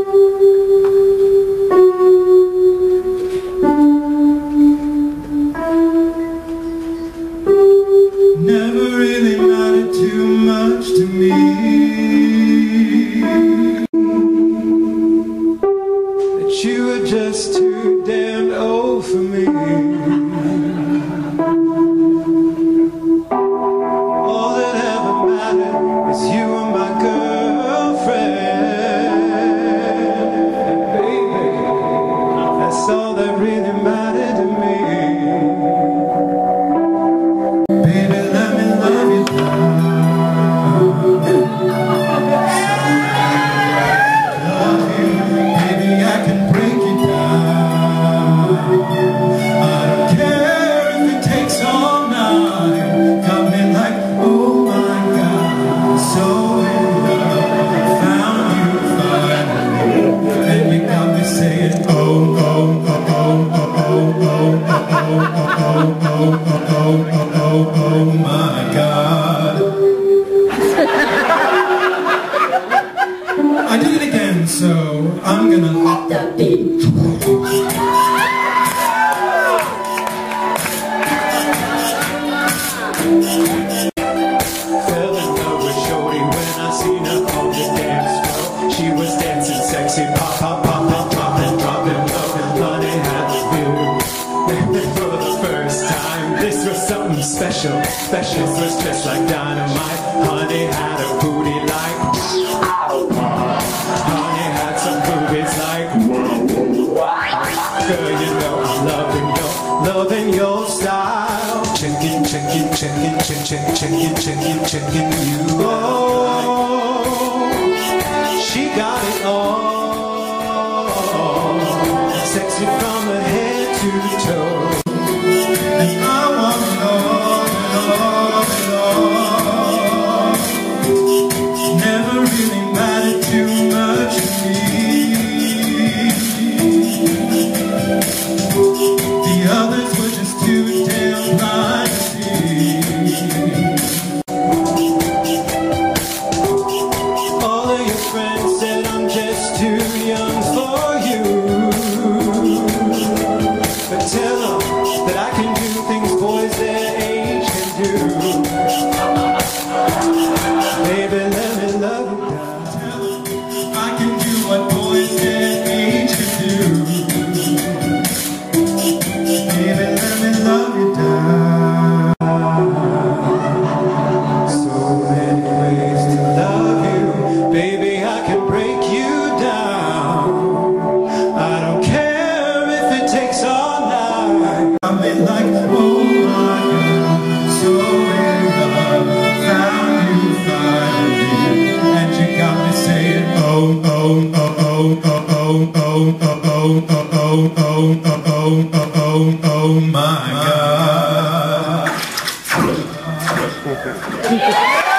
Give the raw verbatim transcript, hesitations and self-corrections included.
Never really mattered too much to me. That you were just too damn old for me. All that ever mattered is you were my girlfriend. Baby, that's all that really mattered to me. Baby, let me love you now. Love you, baby, I can break you down. I don't care if it takes all night. Got me like, oh my God, I'm so in love. Found you finally, and you got me saying, oh, oh, oh, oh, oh, oh, oh, oh, oh, oh, oh, oh, oh, oh, oh my God. I did it again, so I'm gonna let the beat. Fell in love with Shorty when I seen her on the dance floor. She was dancing sexy, pop, pop, pop, pop, dropping, dropping low. Honey had the view. For the first time, this was something special. Special was just like dynamite. Honey had a booty like. Honey had some boobies like. Girl, you know I'm loving your, loving your style. Checking, checking, checking, checking, checking, checking, checking you. Oh, she got it all. Sexy from her head to toe. And I want it all, it all, it all. Never really mattered too much to me. The others were just too damn blind to see. All of your friends said I'm just too young for you. But tell them that I can do things boys their age can do. Baby, let me love you down. Tell them I can do what boys their age can do. Baby, let me love you down. So many ways to love you. Baby, I can break you down. I don't care if it takes all night. I'm like, oh my God, so in love. Found you finally, and you got me saying, oh, oh, oh, oh, oh, oh, oh, oh, oh, oh, oh, oh, oh, oh, oh, oh my God.